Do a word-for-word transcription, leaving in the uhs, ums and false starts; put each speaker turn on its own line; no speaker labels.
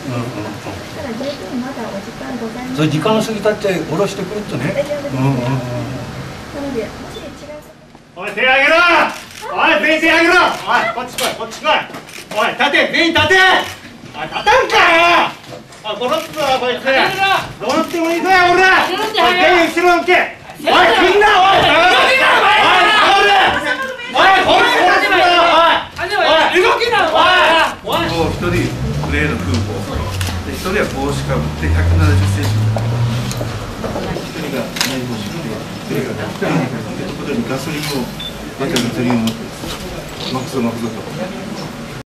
ただ十分まだお時間ございます。
それ時間過ぎたって下ろしてくれっとね。
大丈夫です。
うんうんうん。
なのでもし違う。
おい手あげろ。おい全員手あげろ。おいこっち来いこっち来い。おい立て全員立て。おい立たんかよ。おい殺すぞこいつ。どうなってもいいぞよ俺ら。おい全員後ろ向け。おい死んだおい。おいおいおい殺すぞおい。動きなおい。おい
一人グレーの風貌で、一人は帽子かぶってひゃくななじゅっセンチ、一人が内帽子で、一人が一人にここでガソリンを、バカガソリンを持ってます。マックスマックスだと。